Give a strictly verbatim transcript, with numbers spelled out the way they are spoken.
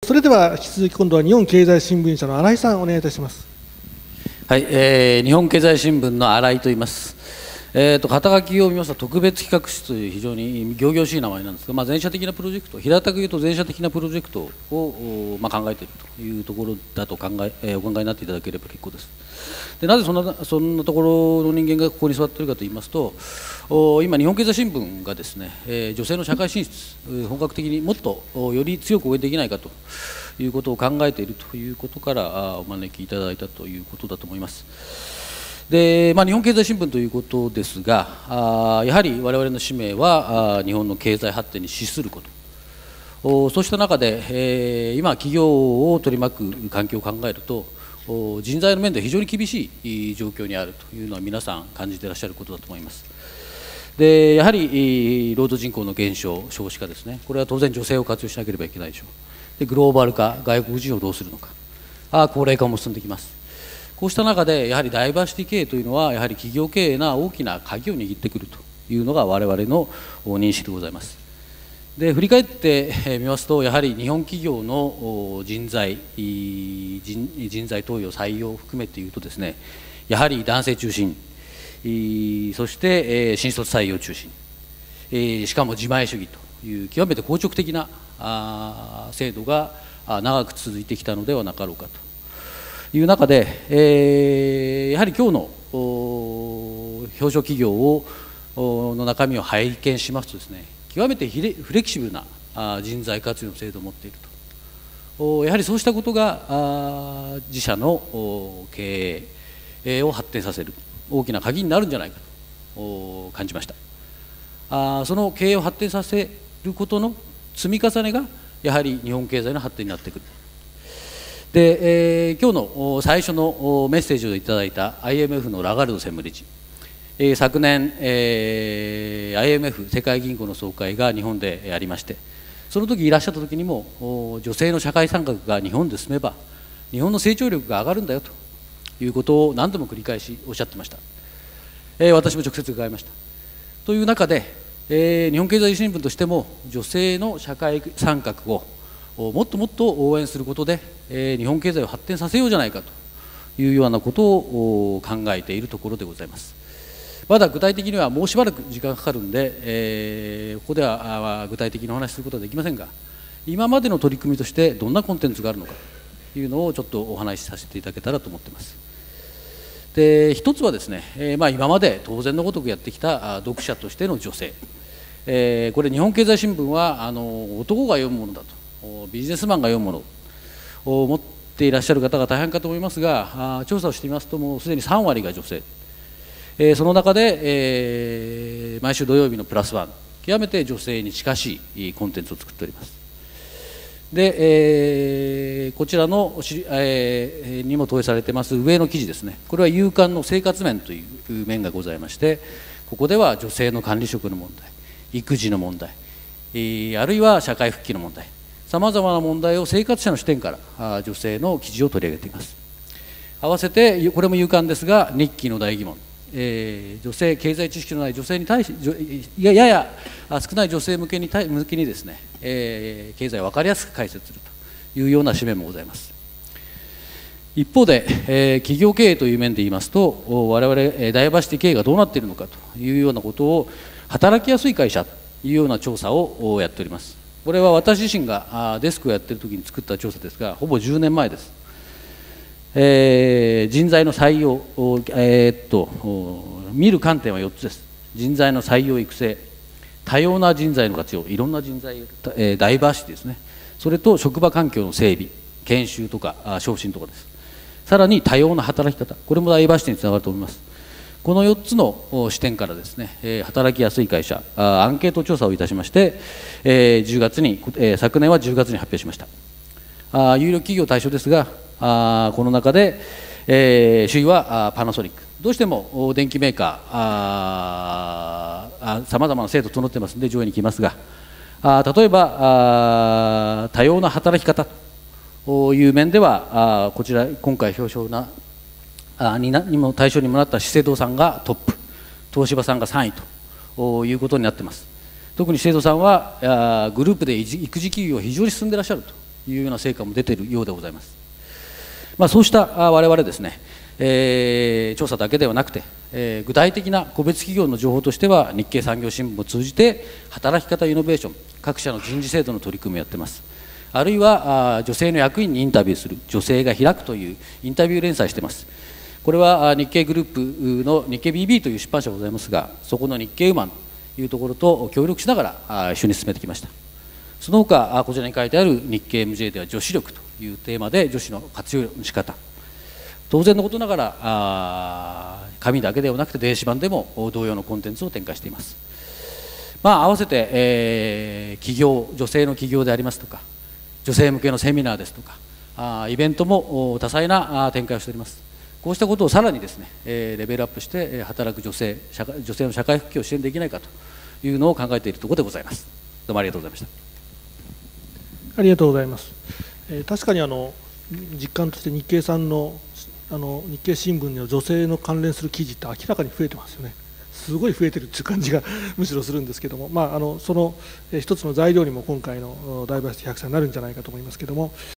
それでは引き続き今度は日本経済新聞社の新井さんお願いいたします。 はい、えー、日本経済新聞の新井と言います。えー、と肩書きを見ますと特別企画室という非常に仰々しい名前なんですが、まあ、全社的なプロジェクト、平たく言うと全社的なプロジェクトを、まあ、考えているというところだと考え、えー、お考えになっていただければ結構です。でなぜそんなそんなところの人間がここに座っているかと言いますと、今日本経済新聞がですね、えー、女性の社会進出本格的にもっとより強く応援できないかということを考えているということからお招きいただいたということだと思います。で、まあ、日本経済新聞ということですが、あやはり我々の使命はあ日本の経済発展に資すること、そうした中で、えー、今企業を取り巻く環境を考えると人材の面で非常に厳しい状況にあるというのは皆さん感じていらっしゃることだと思います。でやはり労働人口の減少、少子化ですね、これは当然女性を活用しなければいけないでしょう。でグローバル化、外国人をどうするのか、あ高齢化も進んできます。こうした中でやはりダイバーシティ経営というのはやはり企業経営な大きな鍵を握ってくるというのが我々の認識でございます。で振り返ってみますとやはり日本企業の人材 人, 人材登用採用を含めていうとですね、やはり男性中心、そして新卒採用中心、しかも自前主義という極めて硬直的な制度が長く続いてきたのではなかろうかという中で、えー、やはり今日の表彰企業をの中身を拝見しますとですね、極めてフレキシブルな人材活用の制度を持っていると、やはりそうしたことが自社の経営を発展させる大きな鍵になるんじゃないかと感じました。その経営を発展させることの積み重ねがやはり日本経済の発展になってくる。で、えー、今日の最初のメッセージをいただいた アイエムエフ のラガルド専務理事、えー、昨年、えー、アイエムエフ 世界銀行の総会が日本でありまして、その時いらっしゃった時にも女性の社会参画が日本で進めば日本の成長力が上がるんだよということを何度も繰り返しおっしゃってました。えー、私も直接伺いました。という中で、えー、日本経済新聞としても女性の社会参画をもっともっと応援することで、えー、日本経済を発展させようじゃないかというようなことを考えているところでございます。まだ具体的にはもうしばらく時間がかかるんで、えー、ここでは具体的にお話しすることはできませんが、今までの取り組みとしてどんなコンテンツがあるのかというのをちょっとお話しさせていただけたらと思っています。で一つはですね、えーまあ、今まで当然のごとくやってきた読者としての女性、えー、これ日本経済新聞はあの男が読むものだと、ビジネスマンが読むものを持っていらっしゃる方が大半かと思いますが、調査をしてみますともうすでにさんわりが女性、えー、その中で、えー、毎週土曜日のプラスワン、極めて女性に近しいコンテンツを作っております。で、えー、こちらの、えー、にも投影されています上の記事ですね、これは夕刊の生活面という面がございまして、ここでは女性の管理職の問題、育児の問題、えー、あるいは社会復帰の問題、さまざまな問題を生活者の視点から女性の記事を取り上げています。合わせてこれも夕刊ですが日記の大疑問、えー、女性経済知識のない女性に対しやや少ない女性向けに向けにですね、えー、経済を分かりやすく解説するというような紙面もございます。一方で、えー、企業経営という面で言いますと我々ダイバーシティ経営がどうなっているのかというようなことを働きやすい会社というような調査をやっております。これは私自身がデスクをやっている時に作った調査ですが、ほぼじゅうねんまえです。えー、人材の採用、えー、っと見る観点はよっつです。人材の採用育成、多様な人材の活用、いろんな人材、えー、ダイバーシティですね、それと職場環境の整備、研修とか昇進とかです。さらに多様な働き方、これもダイバーシティにつながると思います。このよっつの視点からですね、働きやすい会社アンケート調査をいたしまして、じゅうがつに昨年はじゅうがつに発表しました。有力企業対象ですが、この中で首位はパナソニック。どうしても電機メーカーさまざまな制度整ってますので上位に来ますが、例えば多様な働き方という面ではこちら今回表彰なにも対象にもなった資生堂さんがトップ、東芝さんがさんいということになっています。特に資生堂さんはグループで育児休業が非常に進んでいらっしゃるいうような成果も出ているようでございます。まあ、そうした我々ですね、えー、調査だけではなくて、えー、具体的な個別企業の情報としては日経産業新聞を通じて働き方イノベーション、各社の人事制度の取り組みをやっています。あるいは女性の役員にインタビューする女性が開くというインタビュー連載しています。これは日経グループの日経 ビービー という出版社がございますが、そこの日経ウーマンというところと協力しながら一緒に進めてきました。その他こちらに書いてある日経 エムジェー では女子力というテーマで女子の活用の仕方、当然のことながらあ紙だけではなくて電子版でも同様のコンテンツを展開しています。まあ、合わせて、えー、企業女性の企業でありますとか、女性向けのセミナーですとかあイベントも多彩な展開をしております。こうしたことをさらにですね、えー、レベルアップして働く女性社会女性の社会復帰を支援できないかというのを考えているところでございます。どうもありがとうございました。 ありがとうございます。えー、確かにあの実感として日経さんのあの日経新聞の女性の関連する記事って明らかに増えてますよね。すごい増えてるっていう感じがむしろするんですけども、まあ、あのその一つの材料にも今回のダイバーシティ百選になるんじゃないかと思いますけども。